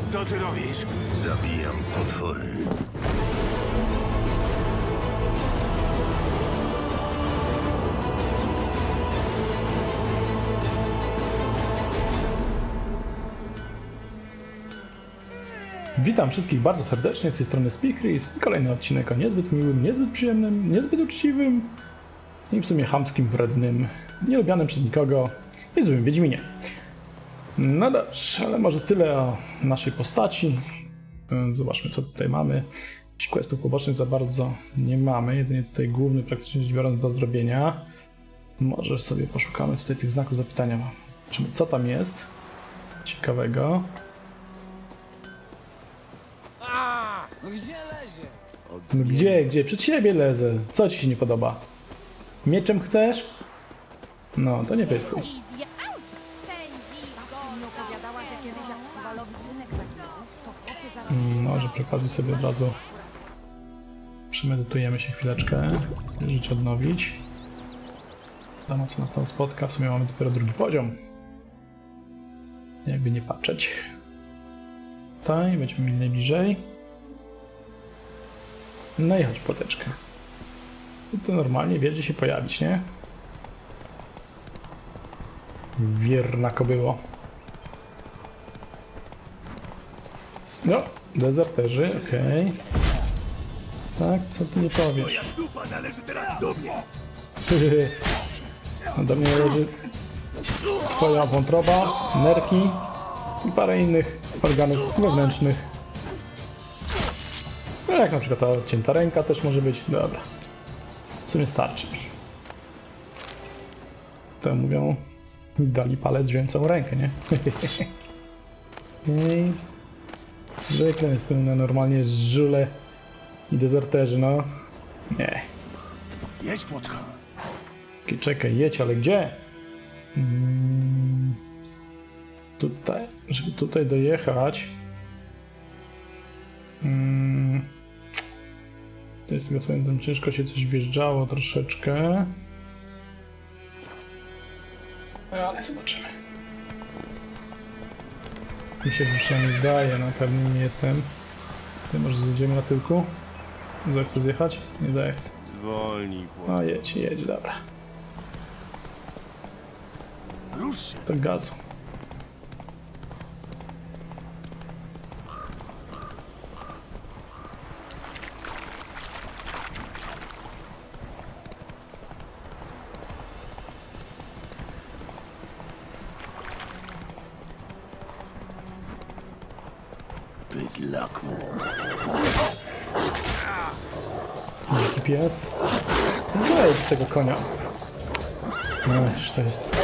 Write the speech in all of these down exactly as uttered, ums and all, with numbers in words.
Co ty robisz? Zabijam potwory. Witam wszystkich bardzo serdecznie, z tej strony Spichris i kolejny odcinek o niezbyt miłym, niezbyt przyjemnym, niezbyt uczciwym i w sumie chamskim, wrednym, nielubianym przez nikogo i złym Wiedźminie. No dobrze, ale może tyle o naszej postaci. Zobaczmy, co tutaj mamy. Jakichś questów pobocznych za bardzo nie mamy, jedynie tutaj główny praktycznie rzecz biorąc do zrobienia. Może sobie poszukamy tutaj tych znaków zapytania. Zobaczymy, co tam jest ciekawego. No gdzie lezie? No gdzie, gdzie? Przed siebie lezę. Co ci się nie podoba? Mieczem chcesz? No, to nie pyskuj. Może przy okazji sobie od razu przemedytujemy się chwileczkę, sobie życie odnowić. Wiadomo, co nas tam spotka. W sumie mamy dopiero drugi poziom. Jakby nie patrzeć. Tutaj będziemy mieli najbliżej. No i chodź płoteczkę. I to normalnie wiedzie się pojawić, nie? Wierna kobyło. No, dezerterzy, okej. Okay. Tak, co ty nie powiesz? Dupa należy teraz do mnie. No, do mnie należy twoja wątroba, nerki i parę innych organów wewnętrznych. No jak na przykład ta odcięta ręka też może być. Dobra. W sumie starczy mi. To mówią, dali palec, wziąłem całą rękę, nie? I zwykle jest pełne normalnie żule i dezerterzy, no. Nie. Jedź, płotka. Czekaj, jedź, ale gdzie? Hmm. Tutaj, żeby tutaj dojechać. Hmm. To jest tego co pamiętam, ciężko się coś wjeżdżało troszeczkę. Ale zobaczymy. Mi się przynajmniej zdaje, no pewnie nie jestem. Ty może zjedziemy na tyłku? Zechce zjechać? Nie zechce. Zwolnij, płotka. No jedź, jedź, dobra. Rusz się. To gazu. Bydlaku. Dziki pies. Zejdź z tego konia. No już to jest.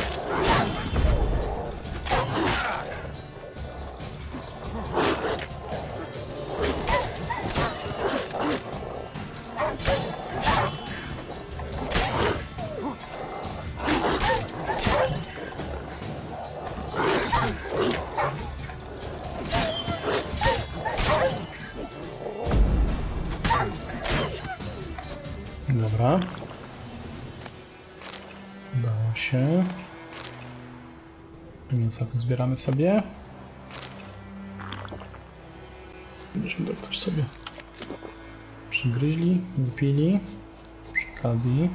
Dobra. Udało się. Mięso zbieramy sobie. Byśmy to ktoś sobie przygryźli, wypili. Przy okazji.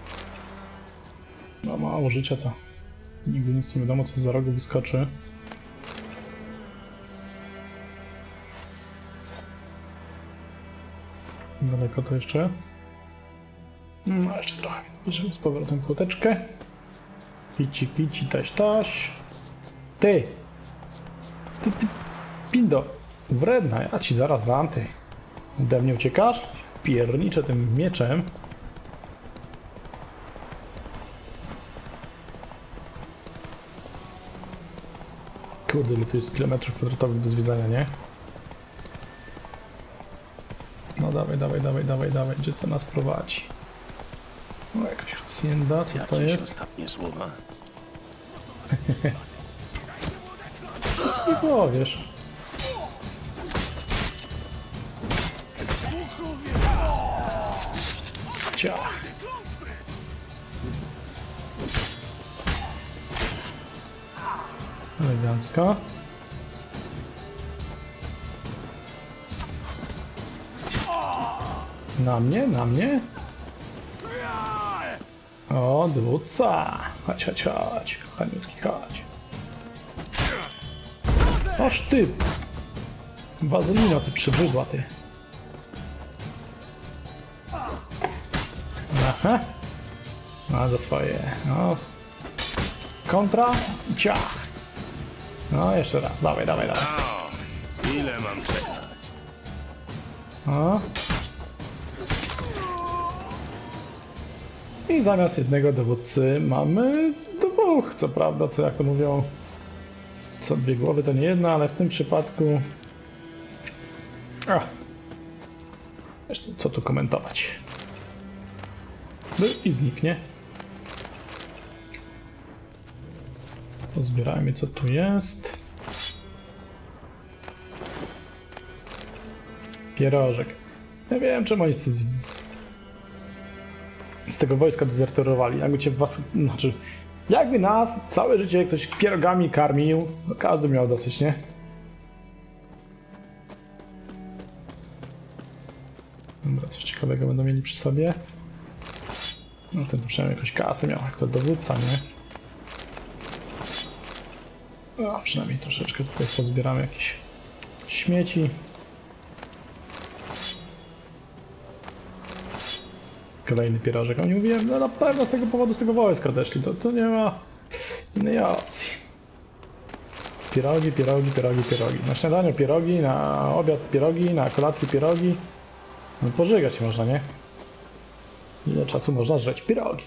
No mało życia to. Nigdy nic nie wiadomo, co za rogu wyskoczy. Daleko to jeszcze. No jeszcze trochę. Bierzemy z powrotem płoteczkę. Pici, pici, taś, taś. Ty! Ty, ty, pindo! Wredna, ja ci zaraz dam, ty. Ode mnie uciekasz? Pierniczę tym mieczem. Kurde, ile to jest kilometrów kwadratowych do zwiedzania, nie? No dawaj, dawaj, dawaj, dawaj, dawaj. Gdzie to nas prowadzi? No jakaś hacienda, co to jest? Ostatnie słowa. Nie powiesz. Ciach. Elegancko. Na mnie, na mnie. O, dowódca. Chodź, chodź, chodź. Kochaniutki, chodź. Oż ty. Wazelino, ty przybrzydła, ty. Aha. No, za swoje. No. Kontra. Ciach. No, jeszcze raz. Dawaj, dawaj, dawaj. O, ile mam czekać? O. I zamiast jednego dowódcy mamy dwóch. Co prawda, co jak to mówią, co dwie głowy to nie jedna, ale w tym przypadku... Ach. Zresztą, co tu komentować? Był i zniknie. Pozbierajmy, co tu jest. Pierożek. Ja wiem, czemu oni z, z tego wojska dezerterowali. Jakby cię was... Znaczy... Jakby nas całe życie ktoś pierogami karmił, to każdy miał dosyć, nie? Dobra, coś ciekawego będą mieli przy sobie. No ten przynajmniej jakąś kasę miał, jak to dowódca, nie? No, przynajmniej troszeczkę tutaj pozbieramy jakieś śmieci. Kolejny pierożek. Oni mówiłem, no na pewno z tego powodu, z tego wojska odeszli. To, to nie ma innej opcji. Pierogi, pierogi, pierogi, pierogi. Na śniadaniu pierogi, na obiad pierogi, na kolację pierogi. No pożygać można, nie? Ile czasu można żreć pierogi?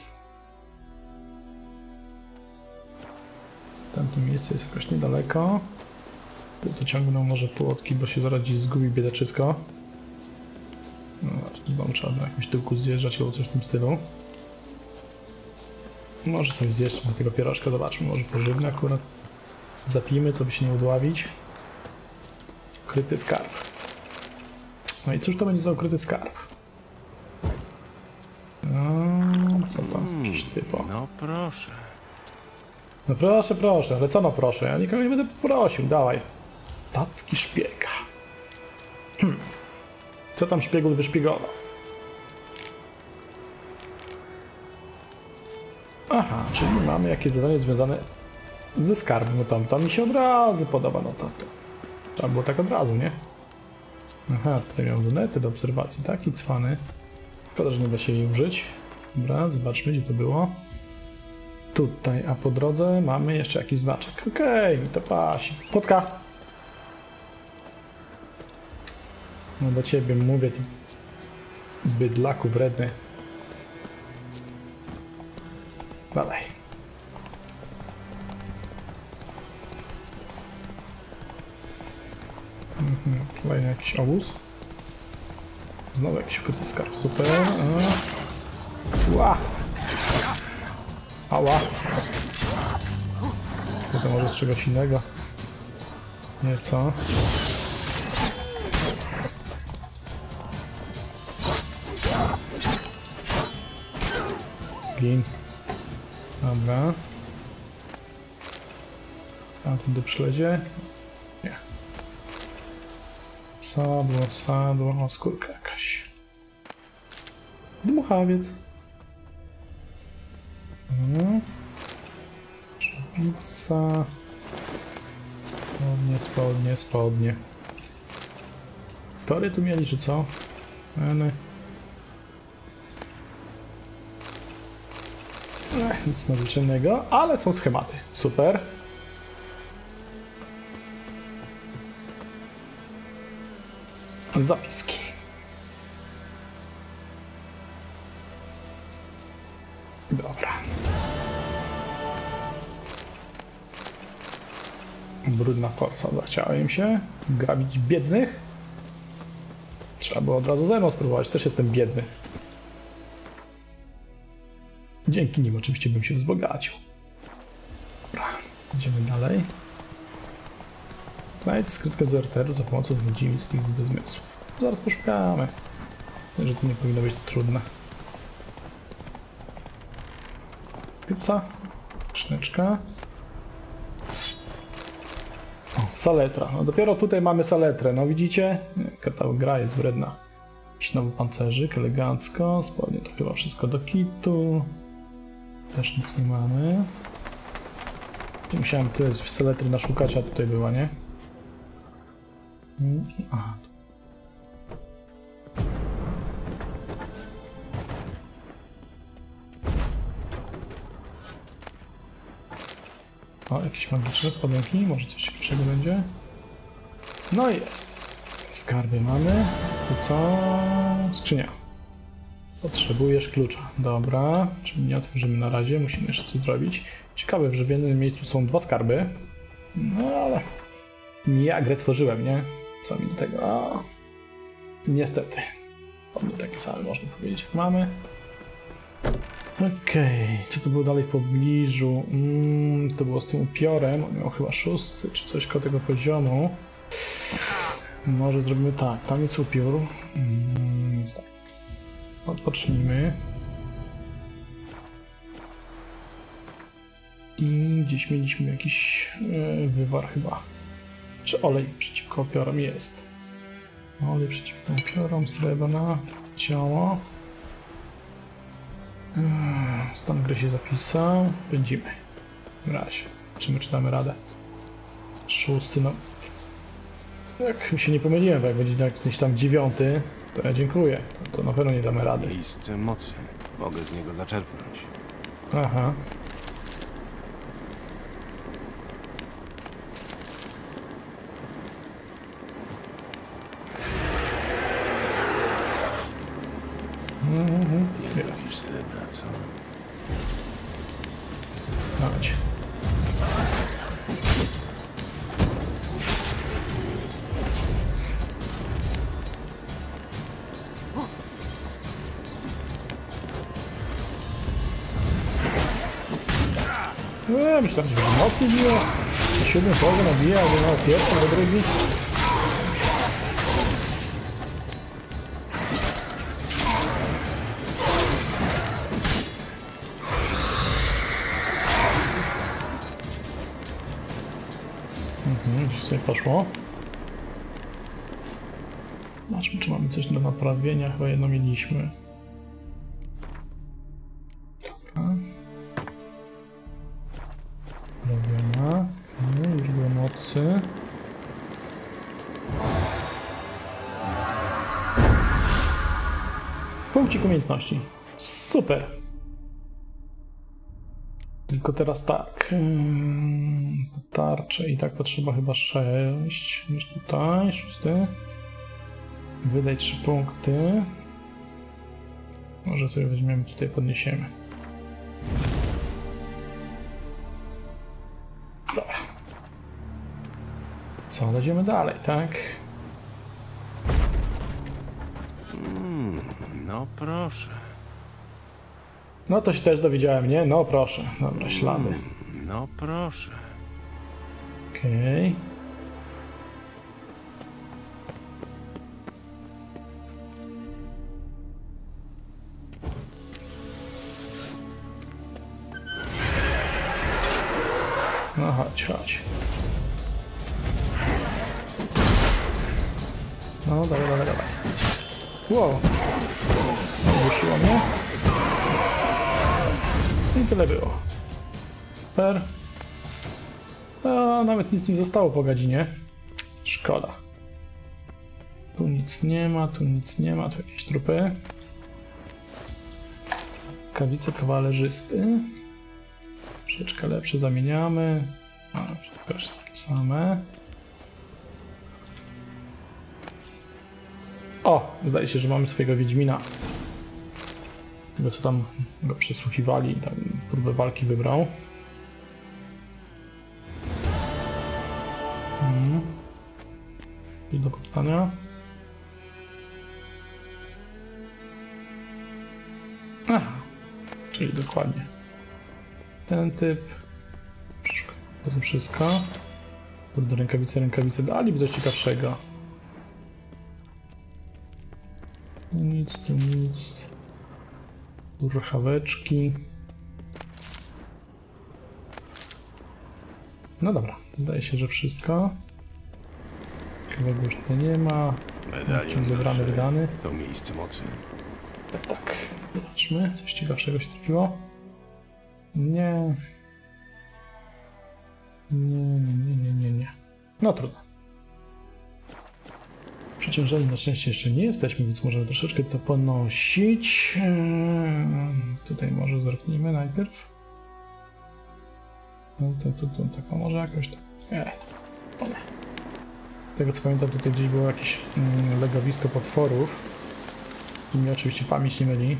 Tamto miejsce jest jakoś niedaleko. Tu to ciągną może płotki, bo się zaraz gdzieś zgubi biedaczysko. No właśnie, trzeba na jakimś tyłku zjeżdżać albo coś w tym stylu. Może sobie zjeść na tego pierożka, zobaczmy, może pożywny akurat. Zapijmy, co by się nie udławić. Ukryty skarb. No i cóż to będzie za ukryty skarb? No, co to? Jakiś typo. No proszę. No proszę, proszę, ale co no proszę? Ja nikogo nie będę prosił, dawaj. Tatki szpiega. Hmm. Co tam szpiegul wyszpiegował? Aha, czyli mamy jakieś zadanie związane ze skarbem. No to, to mi się od razu podoba, no to, to. Trzeba było tak od razu, nie? Aha, tutaj miał lunety do obserwacji, taki cwany. Szkoda, że nie da się jej użyć. Dobra, zobaczmy, gdzie to było. Tutaj, a po drodze mamy jeszcze jakiś znaczek. Okej, mi to pasi. Płotka! No do ciebie mówię, ty bydlaku wredny. Dalej. Mhm, kolejny jakiś obóz. Znowu jakiś ukryty skarb, super. Ła! Ała! To może z czegoś innego. Nie, co? Gin. Dobra. Tamten do przylezie? Nie. Sadło, sadło, o skórka jakaś. Dmuchawiec. Mhm. Pizza. Spodnie, spodnie, spodnie. Tory tu mieli, czy co? Eny. Ech, nic nadzwyczajnego, ale są schematy. Super. Zapiski. Dobra. Brudna forsa. Zachciała im się grabić biednych. Trzeba było od razu ze mną spróbować. Też jestem biedny. Dzięki nim oczywiście bym się wzbogacił. Dobra, idziemy dalej. Znajdź skrytkę dezerteru za pomocą ludzi miejskich zmysłów. Zaraz poszukamy. Że to nie powinno być trudne. Pizza. Szyneczka. O, saletra. No dopiero tutaj mamy saletrę. No widzicie? Jaka ta gra jest wredna. Jakiś nowy pancerzyk, elegancko. Spodnie to chyba wszystko do kitu. Też nic nie mamy. Musiałem tyle w seletry naszukać, a tutaj była, nie? Aha. O, jakieś magiczne spodenki, może coś lepszego będzie. No i jest. Skarby mamy. Tu co? Skrzynia. Potrzebujesz klucza. Dobra, czyli nie otworzymy na razie, musimy jeszcze coś zrobić. Ciekawe, że w jednym miejscu są dwa skarby. No ale nie ja grę tworzyłem, nie? Co mi do tego? A, niestety. Mamy takie same, można powiedzieć, jak mamy. Okej, okay. Co to było dalej w pobliżu? Mm, to było z tym upiorem. On miał chyba szósty, czy coś koło tego poziomu. Może zrobimy tak, tam jest upiór. Mm, więc tak. Odpocznijmy. I gdzieś mieliśmy jakiś yy, wywar chyba. Czy olej przeciwko upiorom jest? Olej przeciwko upiorom, srebrna, ciało. Yy, stan gry się zapisał. Będziemy. W razie. Zobaczymy, czy damy radę. Szósty, no. Jak się nie pomyliłem, bo jak będzie jakiś tam dziewiąty, to ja dziękuję. To na pewno nie damy rady. Miejsce mocy. Mogę z niego zaczerpnąć. Aha. Mhm. Nie trafisz srebra, co? Chodź. Eee, myślałem, że mocno biło. Na siódmym poziomie nabija, ale na pierwszy, do drugi. Mhm, gdzieś sobie poszło. Zobaczmy, czy mamy coś do naprawienia. Chyba jedno mieliśmy. Dobra. Robiona. No, już było mocy. Punkcik umiejętności. Super. Tylko teraz tak. Tarcze i tak potrzeba chyba sześć. Niż tutaj. Szósty. Wydaj trzy punkty. Może sobie weźmiemy tutaj, podniesiemy. Dobra. Co, lecimy dalej, tak? Mm, no proszę. No to się też dowiedziałem, nie? No proszę. Dobra, ślady. Mm, no proszę. Okej. Okay. No chodź, chodź. No, dawaj, dawaj, dawaj. Wow. Wysiło mnie. I tyle było. Per. A, nawet nic nie zostało po godzinie. Szkoda. Tu nic nie ma, tu nic nie ma, tu jakieś trupy. Kawice kawalerzysty. Troszeczkę lepsze zamieniamy. A, też takie same. O! Zdaje się, że mamy swojego Wiedźmina. Tego co tam go przesłuchiwali, tam próbę walki wybrał. Hmm. I do pytania. Aha, czyli dokładnie. Ten typ. To wszystko. Kurde, rękawice, rękawice. Daliby coś ciekawszego. Nic, tu nic. Ruchaweczki. No dobra, zdaje się, że wszystko. Chyba górne nie ma. Medalion zebrany, duszy wydany. to miejsce mocy. Tak, tak. Zobaczmy, coś ciekawszego się trafiło. Nie. Nie, nie, nie, nie, nie, nie. No trudno. Przeciążeni na szczęście jeszcze nie jesteśmy, więc możemy troszeczkę to ponosić. Eee, tutaj może zerknijmy najpierw. No to, to, to, to, to może jakoś tak. Nie. Z tego co pamiętam, tutaj gdzieś było jakieś mm, legowisko potworów. I mi oczywiście pamięć nie myli.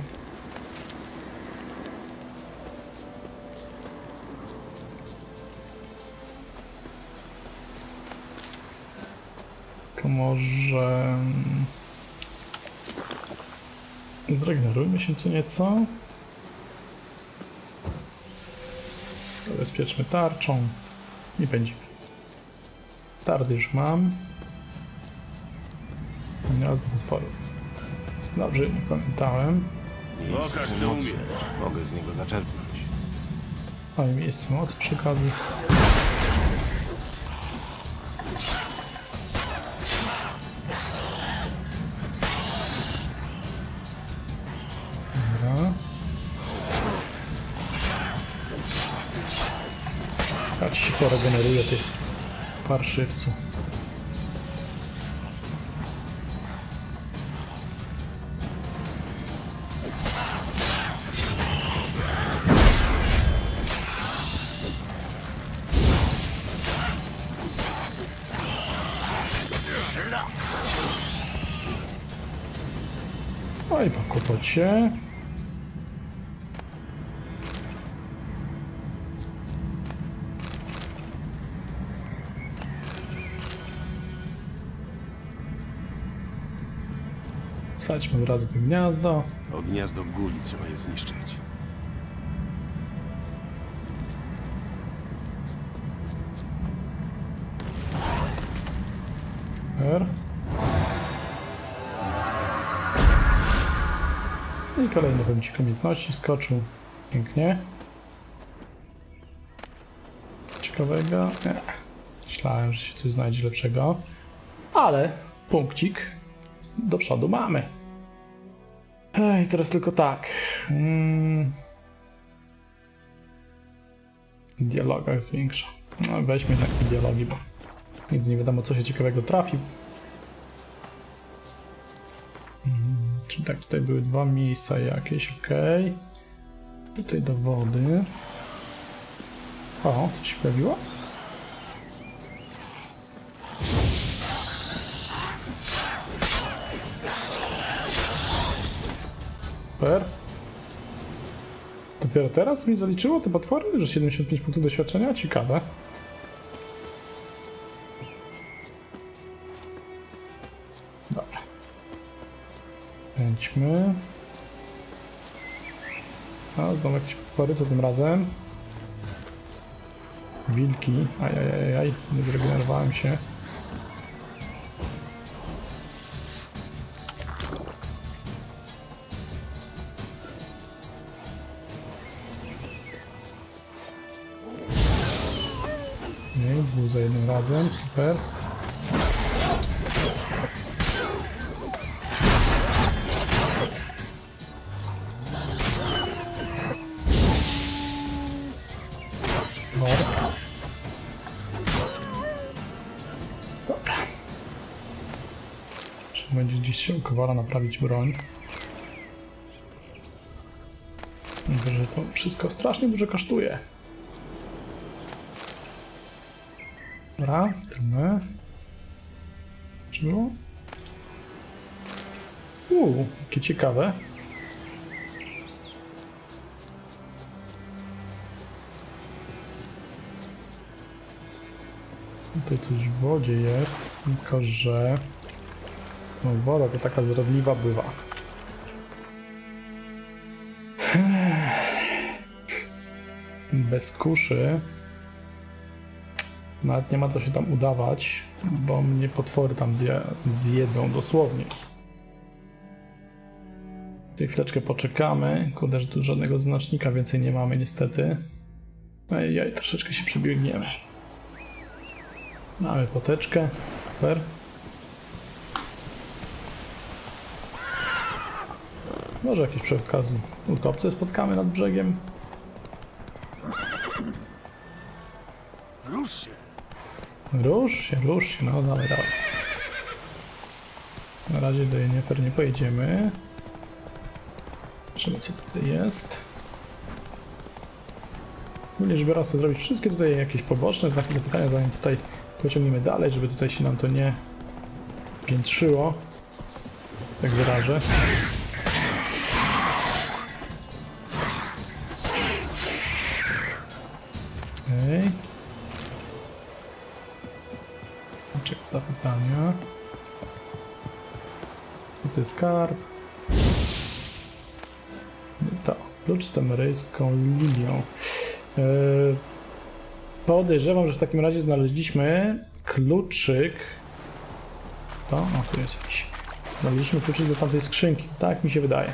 To może... Zregenerujmy się co nieco. Zabezpieczmy tarczą i pędzimy. Tardy już mam. Gniazdo potworów. Dobrze, nie pamiętałem. Miejsce Pokaż, co mocy. umiesz. Mogę z niego zaczerpnąć. A i miejsce mocy przy okazji. Dobra. Tak się poregeneruje tych parszywców. Oj, po kłopocie. Wsadźmy od razu to gniazdo. To gniazdo guli trzeba je zniszczyć. R. I kolejny punkcik umiejętności skoczył. Pięknie. Ciekawego? Nie. Myślałem, że się coś znajdzie lepszego. Ale punkcik do przodu mamy. Ej, teraz tylko tak. Hmm. W dialogach zwiększa. No weźmy jednak te dialogi, bo nigdy nie wiadomo, co się ciekawego trafi. Hmm. Czyli tak, tutaj były dwa miejsca jakieś, ok. Tutaj do wody. O, coś się pojawiło? Super. Dopiero teraz mi zaliczyło te potwory, że siedemdziesiąt pięć punktów doświadczenia? Ciekawe. Dobra. Kręćmy. A, znowu jakieś potwory, co tym razem? Wilki. Ajajajaj, nie zregenerowałem się. Nie, dwóch za jednym razem, super. Dobra. Czy będzie gdzieś się u Kowala naprawić broń? Mówię, że to wszystko strasznie dużo kosztuje. Dobra, tyle. Czy było? Uuu, jakie ciekawe. Tutaj coś w wodzie jest, tylko że no, woda to taka zdradliwa bywa. Bez kuszy nawet nie ma co się tam udawać, bo mnie potwory tam zje, zjedzą dosłownie. Tej chwileczkę poczekamy. Kurde, że tu żadnego znacznika więcej nie mamy niestety. Ejej, troszeczkę się przebiegniemy. Mamy poteczkę. Super. Może jakieś przy okazji utopce spotkamy nad brzegiem. Rusz się! Rusz się, rusz się, no dawaj, dawaj. Na razie do Yennefer nie pojedziemy. Zobaczymy co tutaj jest. Ogólnie rzecz biorąc, chcę zrobić wszystkie tutaj jakieś poboczne znaki zapytania, zanim tutaj pociągniemy dalej, żeby tutaj się nam to nie piętrzyło. Tak wyrażę. Okej. Czek zapytania. To jest skarb. To, klucz z temeryjską linią. Yy, podejrzewam, że w takim razie znaleźliśmy kluczyk. To, o, tu jest jakiś. Znaleźliśmy kluczyk do tamtej skrzynki. Tak mi się wydaje.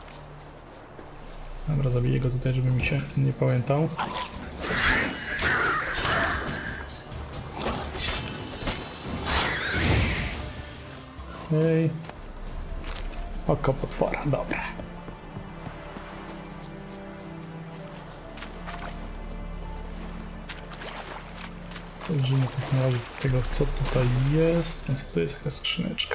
Dobra, zabiję go tutaj, żeby mi się nie pamiętał. Ej. Oko potwora, dobra. Zajrzyjmy w takim razie tego, co tutaj jest. Więc tu jest jakaś skrzyneczka.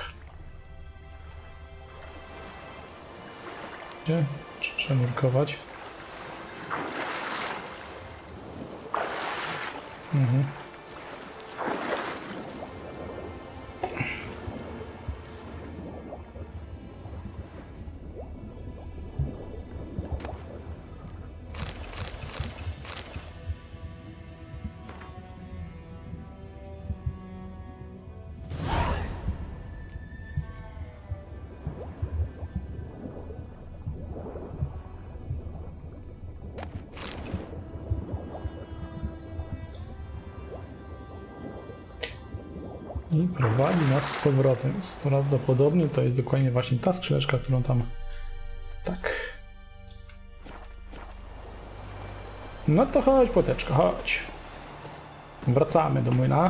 Gdzie? Trzeba nurkować. Mhm. I prowadzi nas z powrotem. Prawdopodobnie to jest dokładnie właśnie ta skrzyneczka, którą tam... Tak. No to chodź, płoteczko, chodź. Wracamy do młyna.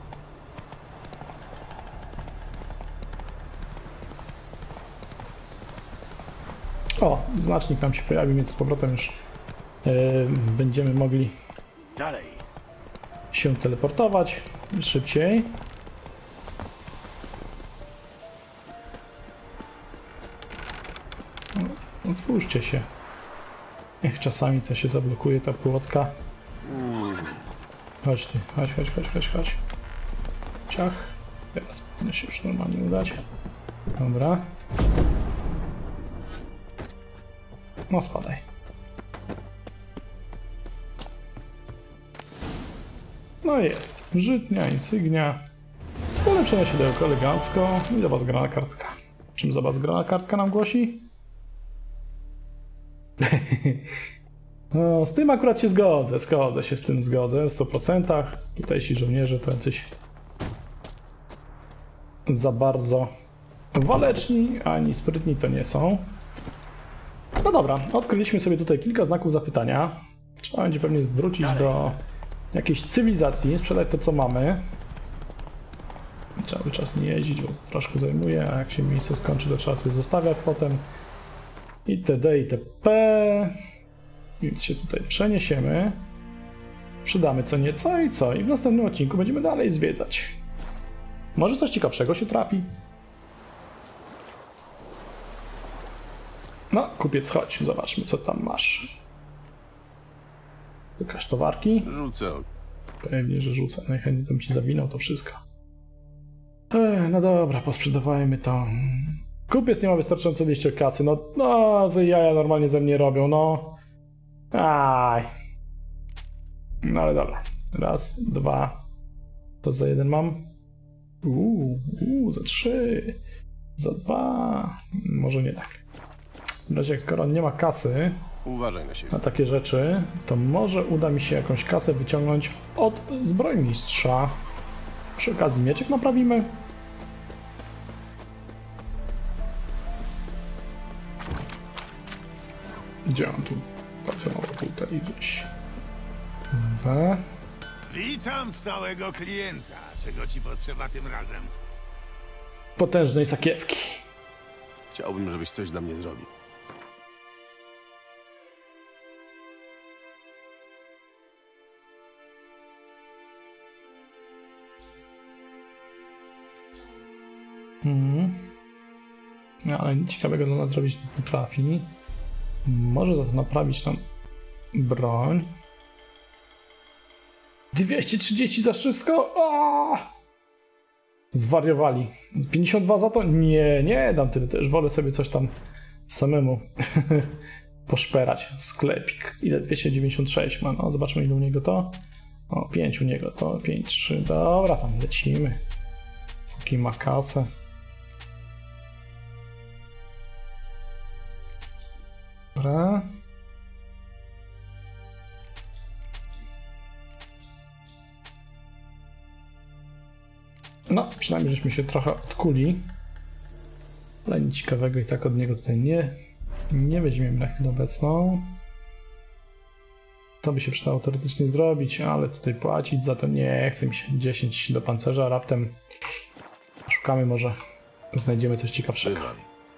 O, znacznik nam się pojawił, więc z powrotem już yy, będziemy mogli Dalej! się teleportować szybciej. Otwórzcie się. Niech czasami to się zablokuje ta płotka. Chodź ty, chodź, chodź, chodź, chodź, chodź. Ciach. Teraz powinno się już normalnie udać. Dobra. No spadaj. No jest. Żytnia, insygnia. Ulepszenia się do elegancko. I zobacz grana kartka. Czym zobacz grana kartka nam głosi? No, z tym akurat się zgodzę, zgodzę się z tym, zgodzę, w stu procentach. Tutejsi żołnierze to jacyś za bardzo waleczni, ani sprytni to nie są. No dobra, odkryliśmy sobie tutaj kilka znaków zapytania. Trzeba będzie pewnie wrócić Dalej. do jakiejś cywilizacji, sprzedać to co mamy. Cały czas nie jeździć, bo troszkę zajmuje, a jak się miejsce skończy, to trzeba coś zostawiać potem. Itd. itp. Więc się tutaj przeniesiemy. Przydamy co nieco i co. I w następnym odcinku będziemy dalej zwiedzać. Może coś ciekawszego się trafi. No, kupiec, chodź, zobaczmy co tam masz. Jakaś towarki? Rzucę. Pewnie, że rzucę. Najchętniej bym ci zawinął to wszystko. Ech, no dobra, posprzedawajmy to. Kupiec nie ma wystarczająco liście kasy. No, no, ze jaja normalnie ze mnie robią, no. Aj. No ale dobra. Raz, dwa. To za jeden mam. Uuu, uu, za trzy. Za dwa. Może nie tak. W razie, skoro on nie ma kasy Uważaj na siebie. na takie rzeczy, to może uda mi się jakąś kasę wyciągnąć od zbrojmistrza. Przy okazji mieczek naprawimy. Gdzie on tu pracował? Tutaj gdzieś. Dwa. Witam stałego klienta. Czego ci potrzeba tym razem? Potężnej sakiewki. Chciałbym, żebyś coś dla mnie zrobił. Mhm. No, ale nic ciekawego dla nas zrobić nie potrafi. Może za to naprawić nam broń. dwieście trzydzieści za wszystko? O! Zwariowali. pięćdziesiąt dwa za to? Nie, nie dam tyle. Też wolę sobie coś tam samemu poszperać. Sklepik. Ile? dwieście dziewięćdziesiąt sześć ma. No, zobaczmy ile u niego to. O, pięć u niego to. pięć, trzy. Dobra, tam lecimy. Póki ma kasę. Dobra. No, przynajmniej żeśmy się trochę odkuli. Ale nic ciekawego i tak od niego tutaj nie, nie weźmiemy na chwilę obecną. To by się przydało teoretycznie zrobić, ale tutaj płacić za to nie chce mi się. dziesięć do pancerza, raptem szukamy, może znajdziemy coś ciekawszego. Bywaj.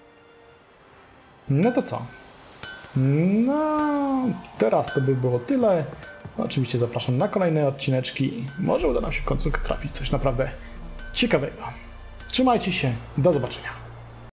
No to co? No, teraz to by było tyle. Oczywiście zapraszam na kolejne odcineczki. Może uda nam się w końcu trafić coś naprawdę ciekawego. Trzymajcie się, do zobaczenia.